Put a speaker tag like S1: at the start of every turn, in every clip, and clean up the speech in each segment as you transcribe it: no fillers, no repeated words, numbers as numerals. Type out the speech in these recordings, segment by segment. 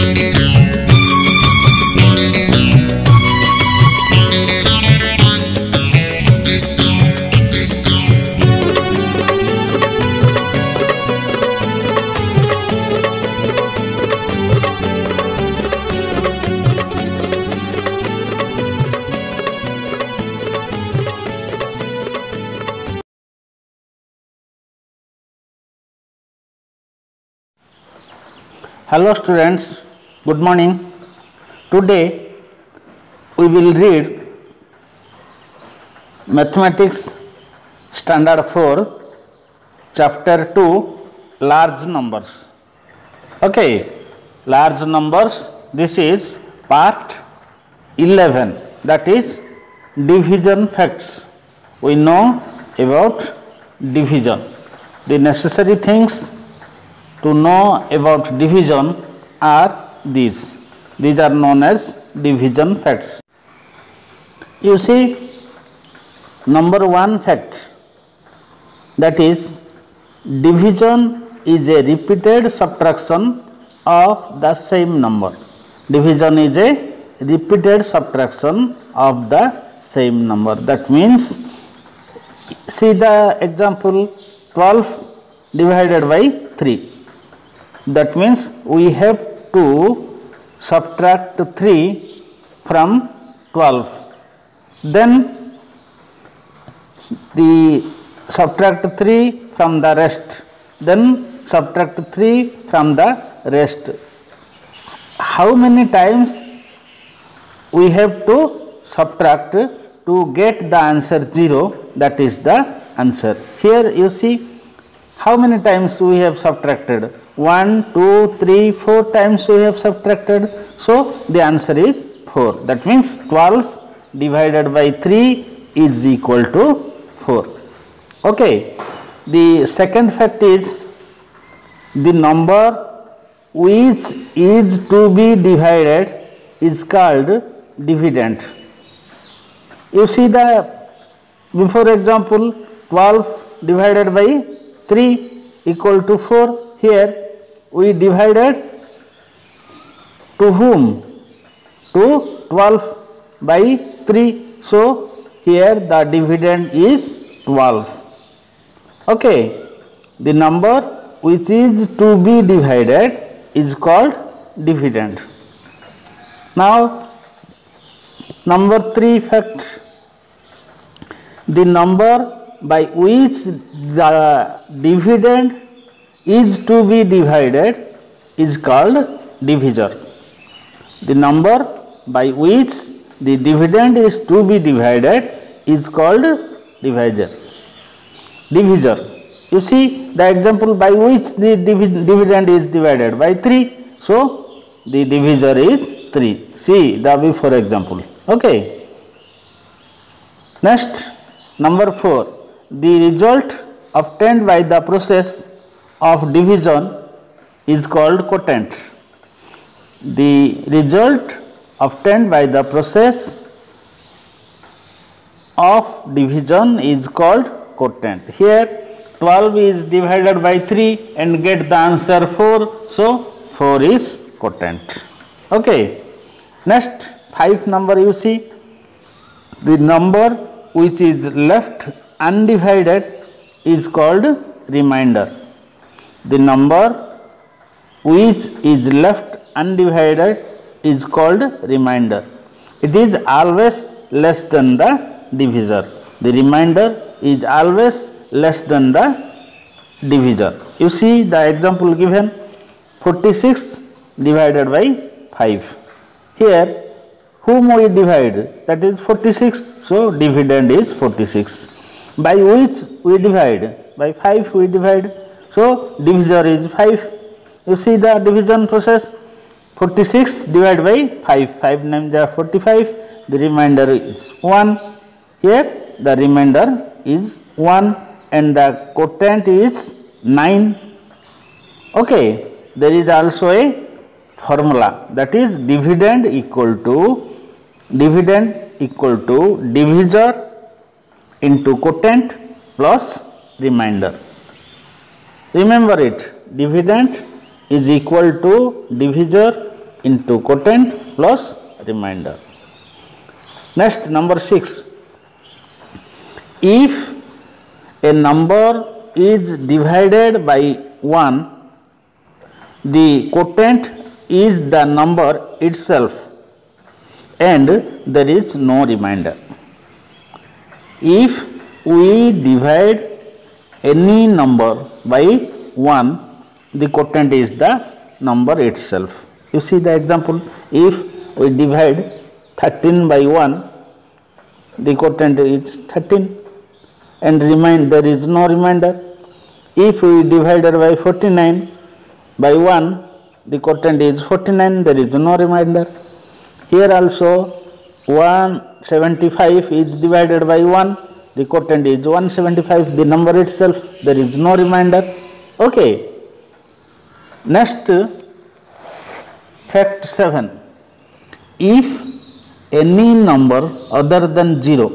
S1: Hello students, good morning. Today we will read Mathematics Standard 4 Chapter 2 Large Numbers. Okay, large numbers, this is part 11, that is division facts. We know about division. The necessary things to know about division are these. These are known as division facts. You see, number one fact, that is division is a repeated subtraction of the same number. Division is a repeated subtraction of the same number. That means, see the example 12 divided by 3. That means we have to subtract 3 from 12. Then the subtract 3 from the rest. Then subtract 3 from the rest. How many times we have to subtract to get the answer 0? That is the answer. Here you see how many times we have subtracted. 1, 2, 3, 4 times we have subtracted. So the answer is 4. That means 12 divided by 3 is equal to 4. Okay. The second fact is the number which is to be divided is called dividend. You see the before example 12 divided by 3 equal to 4. Here we divided to whom? To 12 by 3. So here the dividend is 12. Okay. The number which is to be divided is called dividend. Now number 3 fact, the number by which the dividend is to be divided is called divisor. The number by which the dividend is to be divided is called divisor. You see the example by which the dividend is divided by 3. So the divisor is 3. See the before example. Okay. Next, number 4. The result obtained by the process of division is called quotient. The result obtained by the process of division is called quotient. Here 12 is divided by 3 and get the answer 4. So 4 is quotient. Okay. Next 5 number you see, the number which is left undivided is called remainder. The number which is left undivided is called remainder. It is always less than the divisor. The remainder is always less than the divisor. You see the example given, 46 divided by 5. Here whom we divide, that is 46. So dividend is 46. By which we divide? By 5 we divide. So divisor is 5. You see the division process, 46 divided by 5. 5 names are 45. The remainder is 1. Here the remainder is 1 and the quotient is 9. Okay. There is also a formula, that is dividend equal to divisor into quotient plus remainder. Remember it, dividend is equal to divisor into quotient plus remainder. Next, number 6. If a number is divided by 1, the quotient is the number itself and there is no remainder. If we divide any number by 1, the quotient is the number itself. You see the example, if we divide 13 by 1, the quotient is 13 and there is no remainder. If we divide by 49 by 1, the quotient is 49, there is no remainder. Here also 175 is divided by 1, the quotient is 175, the number itself, there is no remainder. Okay. Next, fact 7. If any number other than 0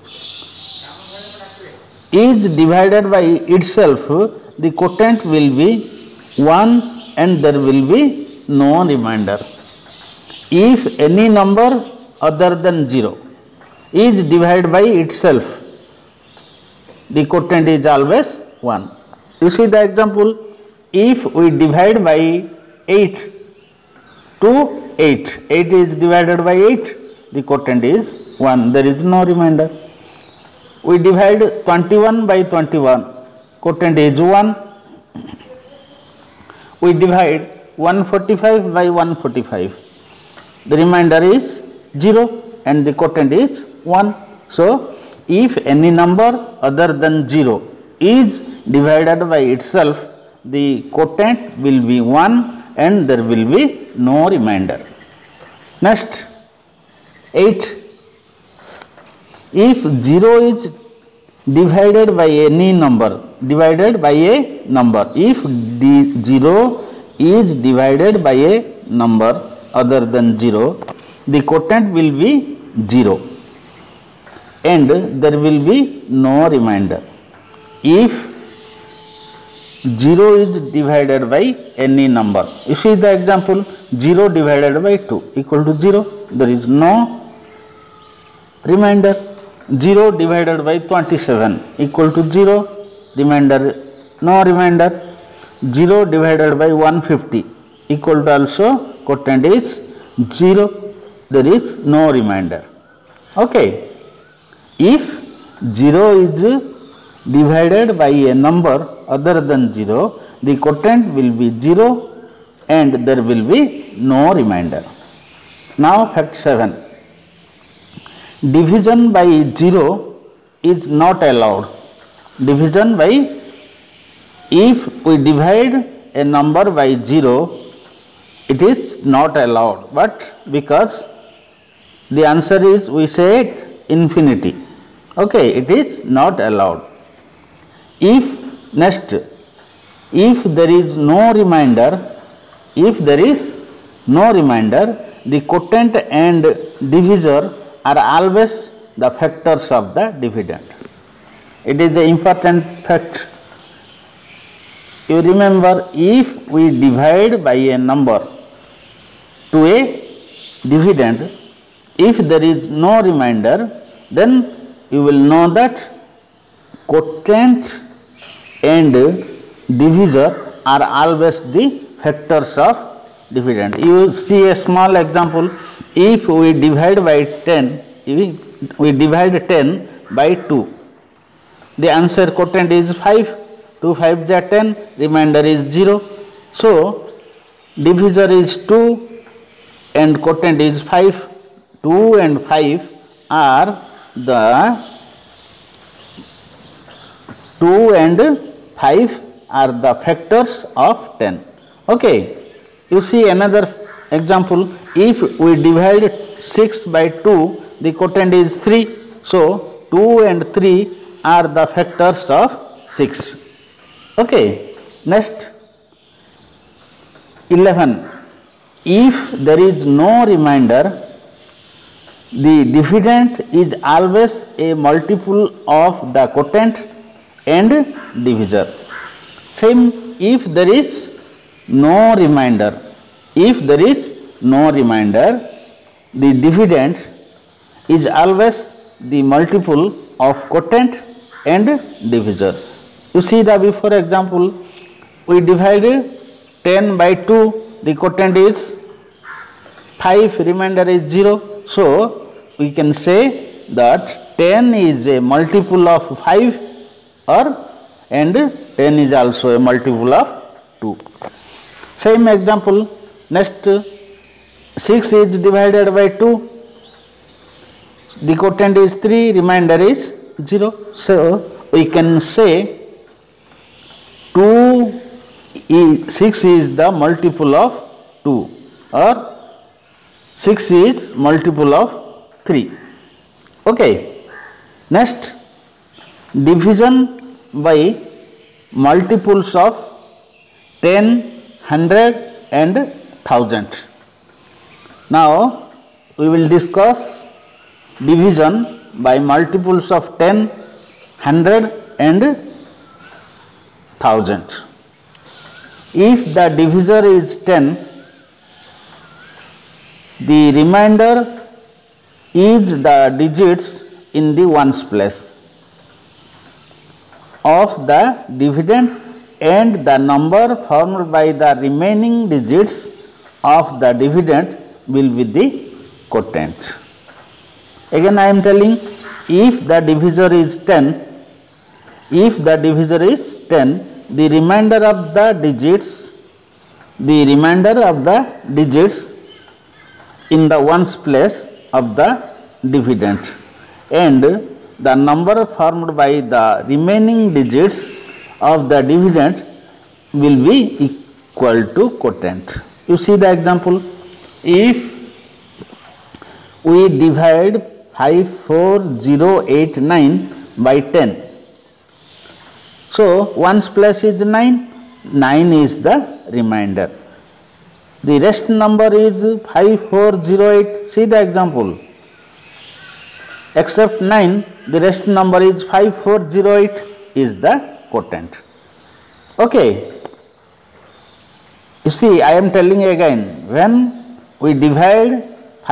S1: is divided by itself, the quotient will be 1 and there will be no remainder. If any number other than 0 is divided by itself, the quotient is always 1. You see the example, if we divide by 8 to 8, 8 is divided by 8, the quotient is 1, there is no remainder. We divide 21 by 21, quotient is 1. We divide 145 by 145, the remainder is 0 and the quotient is 1. So, if any number other than 0 is divided by itself, the quotient will be 1 and there will be no remainder. Next, 8. If 0 is divided by any number, if the 0 is divided by a number other than 0, the quotient will be 0 and there will be no remainder. If 0 is divided by any number, you see the example, 0 divided by 2 equal to 0, there is no remainder. 0 divided by 27 equal to 0, remainder, no remainder. 0 divided by 150 equal to also quotient is 0, there is no remainder. Okay. If 0 is divided by a number other than 0, the quotient will be 0 and there will be no remainder. Now, fact 7. Division by 0 is not allowed. Division by, if we divide a number by 0, it is not allowed, but because the answer is, we say infinity. Okay, it is not allowed. If next, if there is no remainder, the quotient and divisor are always the factors of the dividend. It is an important fact. You remember, if we divide by a number to a dividend, if there is no remainder, then you will know that quotient and divisor are always the factors of dividend. You see a small example, if we divide by 10, we divide 10 by 2, the answer quotient is 5, 2 5 is 10, remainder is 0. So, divisor is 2 and quotient is 5, 2 and 5 are the 2 and 5 are the factors of 10. Okay. You see another example, if we divide 6 by 2, the quotient is 3. So, 2 and 3 are the factors of 6. Okay. Next, 11. If there is no remainder, the dividend is always a multiple of the quotient and divisor. Same, if there is no remainder, no remainder, the dividend is always the multiple of quotient and divisor. You see the before example, we divided 10 by 2, the quotient is 5, remainder is 0. So, we can say that 10 is a multiple of 5 and 10 is also a multiple of 2. Same example, next 6 is divided by 2, the quotient is 3, remainder is 0. So, we can say 6 is the multiple of 2 or 6 is multiple of 3. Okay. Next, division by multiples of 10, 100 and 1000. Now, we will discuss division by multiples of 10, 100 and 1000. If the divisor is 10, the remainder is the digits in the ones place of the dividend and the number formed by the remaining digits of the dividend will be the quotient. Again I am telling, if the divisor is 10, the remainder of the digits in the ones place of the dividend and the number formed by the remaining digits of the dividend will be equal to quotient. You see the example, if we divide 54089 by 10, so ones place is 9, 9 is the remainder. The rest number is 5408, see the example, except 9, the rest number is 5408 is the quotient. Okay. You see, I am telling again, when we divide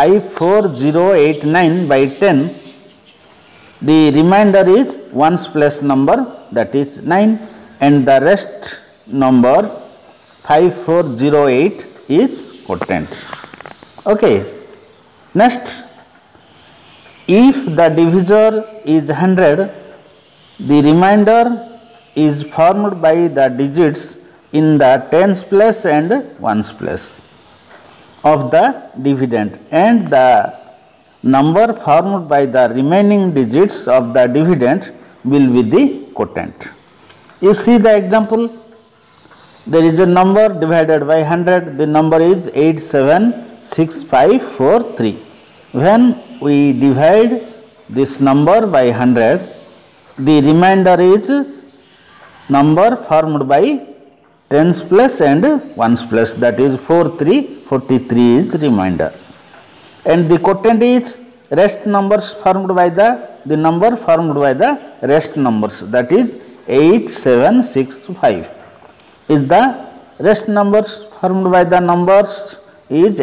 S1: 54089 by 10, the remainder is ones place number, that is 9, and the rest number 5408 is quotient. Okay. Next, if the divisor is 100, the remainder is formed by the digits in the tens place and ones place of the dividend and the number formed by the remaining digits of the dividend will be the quotient. You see the example, there is a number divided by 100, the number is 876543. When we divide this number by 100, the remainder is number formed by tens place and ones place, that is 4343 is remainder, and the quotient is rest numbers formed by the number formed by the rest numbers, that is 8765 is the rest numbers formed by the numbers is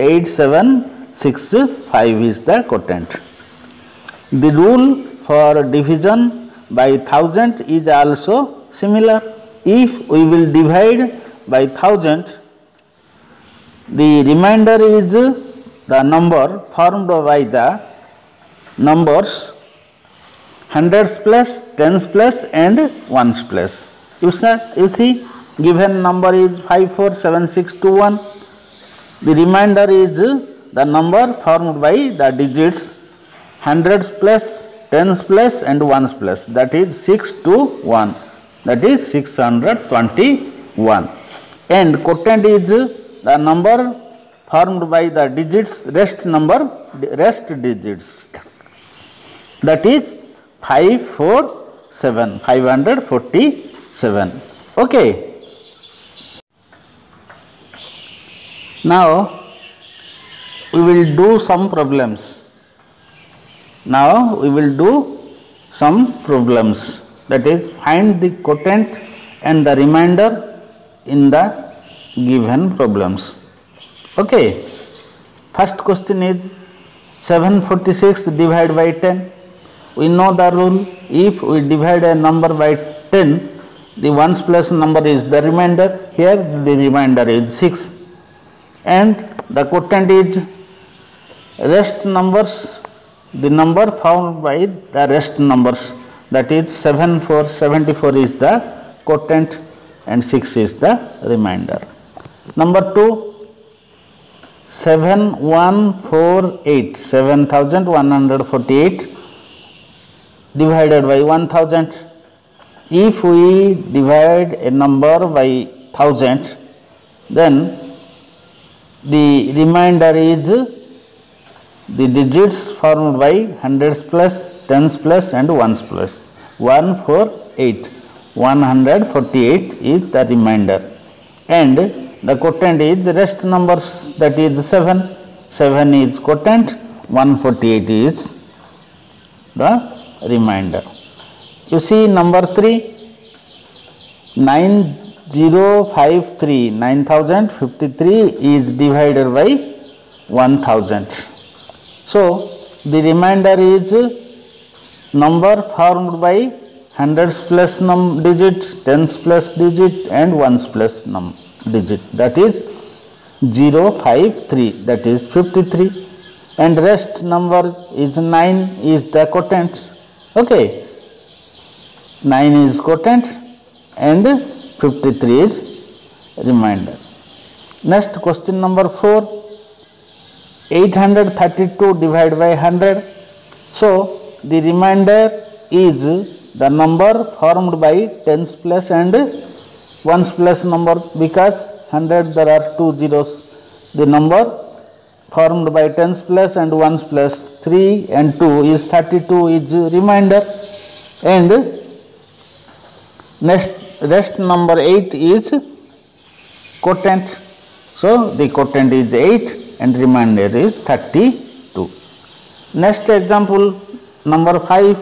S1: 8765 is the quotient. The rule for division by 1000 is also similar. If we will divide by 1000, the remainder is the number formed by the numbers hundreds plus, tens plus and ones plus. You see, given number is 547621. The remainder is the number formed by the digits hundreds plus, tens plus and ones plus, that is 621, that is 621, and quotient is the number formed by the digits rest digits, that is 547. Okay. Now we will do some problems. That is, find the quotient and the remainder in the given problems. Okay. First question is 746 divided by 10. We know the rule, if we divide a number by 10, the ones plus number is the remainder. Here the remainder is 6, and the quotient is rest numbers, the number found by the rest numbers, that is 74 is the quotient and 6 is the remainder. Number 2, 7148 divided by 1000. If we divide a number by 1000, then the remainder is the digits formed by hundreds plus, tens plus and ones plus. 148 is the remainder, and the quotient is rest numbers, that is 7 is quotient, 148 is the remainder. You see number 3, 9053 is divided by 1000. So the remainder is number formed by hundreds plus digit, tens plus digit and ones plus digit, that is 053, that is 53, and rest number is 9 is the quotient. Okay, 9 is quotient and 53 is remainder. Next question number 4, 832 divided by 100. So the remainder is the number formed by tens plus and ones plus number, because 100 there are 2 zeros. The number formed by tens plus and ones plus 3 and 2 is 32 is remainder, and next rest number 8 is quotient. So the quotient is 8 and remainder is 32. Next example number 5,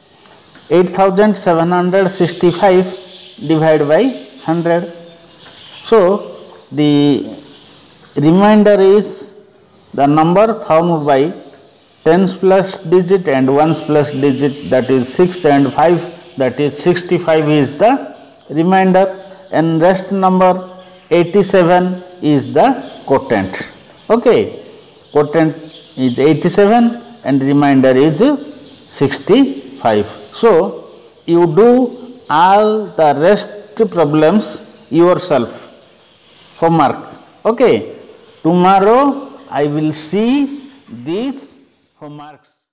S1: 8765 divided by 100. So the remainder is the number formed by tens plus digit and ones plus digit, that is 6 and 5, that is 65 is the remainder, and rest number 87 is the quotient. Okay, quotient is 87 and remainder is 65. So you do all the rest problems yourself, homework. Okay, tomorrow I will see these homeworks.